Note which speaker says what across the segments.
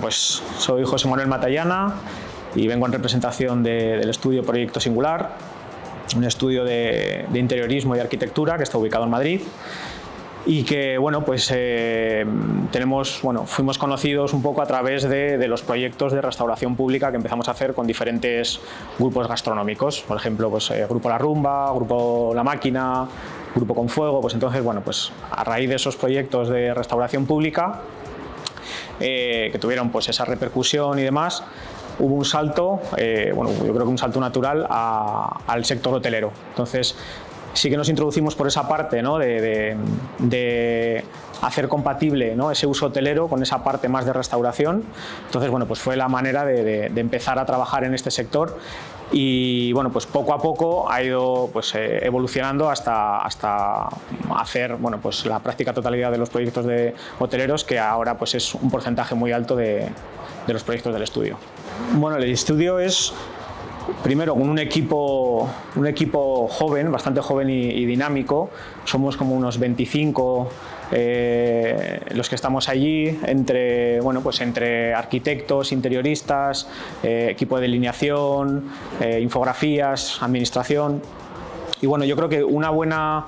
Speaker 1: pues soy José Manuel Matallana y vengo en representación del estudio Proyecto Singular, un estudio de interiorismo y arquitectura que está ubicado en Madrid y que pues fuimos conocidos un poco a través de los proyectos de restauración pública que empezamos a hacer con diferentes grupos gastronómicos, por ejemplo Grupo La Rumba, Grupo La Máquina, Grupo Con Fuego. Entonces a raíz de esos proyectos de restauración pública que tuvieron esa repercusión y demás, hubo un salto, yo creo que un salto natural al sector hotelero. Entonces sí que nos introducimos por esa parte, ¿no? de hacer compatible, ¿no? ese uso hotelero con esa parte más de restauración. Entonces fue la manera de empezar a trabajar en este sector y poco a poco ha ido evolucionando hasta hacer la práctica totalidad de los proyectos de hoteleros, que ahora es un porcentaje muy alto de los proyectos del estudio. El estudio es primero un equipo joven, bastante joven y dinámico. Somos como unos 25 los que estamos allí, entre arquitectos, interioristas, equipo de delineación, infografías, administración. Y yo creo que la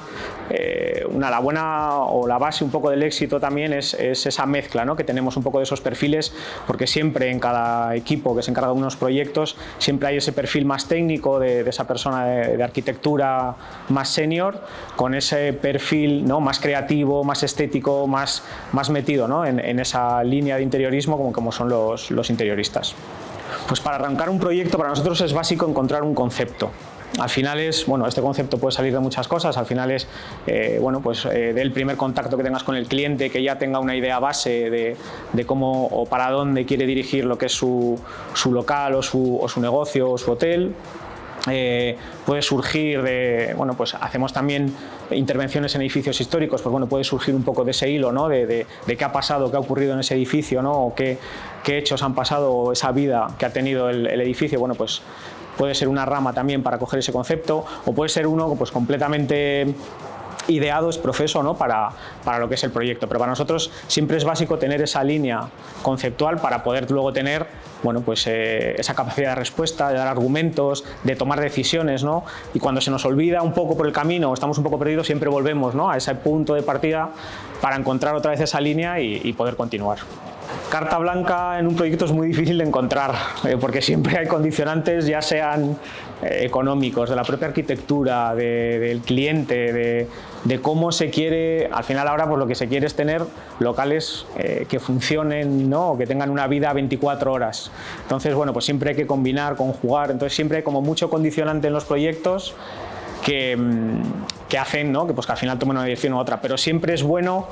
Speaker 1: base un poco del éxito también es esa mezcla, ¿no? Que tenemos un poco de esos perfiles, porque siempre en cada equipo que se encarga de unos proyectos siempre hay ese perfil más técnico de esa persona de arquitectura más senior, con ese perfil, ¿no? más creativo, más estético, más metido, ¿no? en esa línea de interiorismo como son los interioristas. Pues para arrancar un proyecto para nosotros es básico encontrar un concepto. Al final este concepto puede salir de muchas cosas. Al final es del primer contacto que tengas con el cliente, que ya tenga una idea base de cómo o para dónde quiere dirigir lo que es su local o su negocio o su hotel. Puede surgir hacemos también intervenciones en edificios históricos, puede surgir un poco de ese hilo, ¿no? de qué ha pasado, qué ha ocurrido en ese edificio, ¿no? O qué hechos han pasado, o esa vida que ha tenido el edificio. Puede ser una rama también para coger ese concepto, o puede ser uno completamente ideado, es profeso, ¿no? para lo que es el proyecto. Pero para nosotros siempre es básico tener esa línea conceptual para poder luego tener esa capacidad de respuesta, de dar argumentos, de tomar decisiones, ¿no? Y cuando se nos olvida un poco por el camino o estamos un poco perdidos, siempre volvemos, ¿no? a ese punto de partida para encontrar otra vez esa línea y poder continuar. Carta blanca en un proyecto es muy difícil de encontrar, porque siempre hay condicionantes, ya sean económicos, de la propia arquitectura, del cliente, de cómo se quiere. Al final ahora lo que se quiere es tener locales que funcionen, ¿no? O que tengan una vida 24 horas. Entonces siempre hay que combinar, conjugar. Entonces siempre hay como mucho condicionante en los proyectos que hacen, ¿no? que al final tomen una dirección u otra, pero siempre es bueno,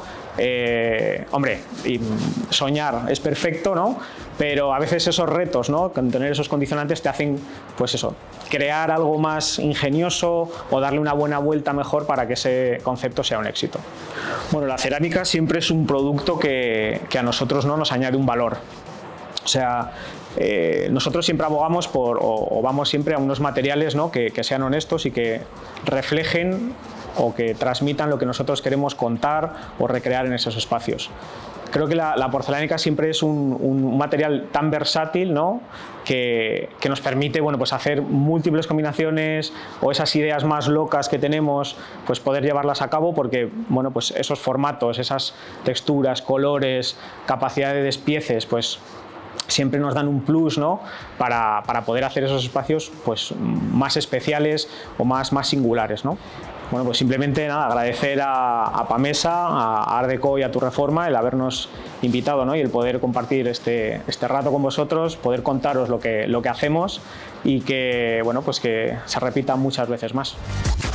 Speaker 1: soñar es perfecto, ¿no? Pero a veces esos retos, ¿no? con tener esos condicionantes te hacen crear algo más ingenioso o darle una buena vuelta mejor para que ese concepto sea un éxito. La cerámica siempre es un producto que a nosotros, ¿no? nos añade un valor. O sea, nosotros siempre abogamos o vamos siempre a unos materiales, ¿no? que sean honestos y que reflejen o que transmitan lo que nosotros queremos contar o recrear en esos espacios. Creo que la porcelánica siempre es un material tan versátil, ¿no? que nos permite hacer múltiples combinaciones, o esas ideas más locas que tenemos poder llevarlas a cabo, porque esos formatos, esas texturas, colores, capacidad de despieces siempre nos dan un plus, ¿no? para poder hacer esos espacios más especiales o más singulares, ¿no? Simplemente agradecer a Pamesa, a Art Deco y a Turreforma el habernos invitado, ¿no? y el poder compartir este rato con vosotros, poder contaros lo que hacemos y que que se repita muchas veces más.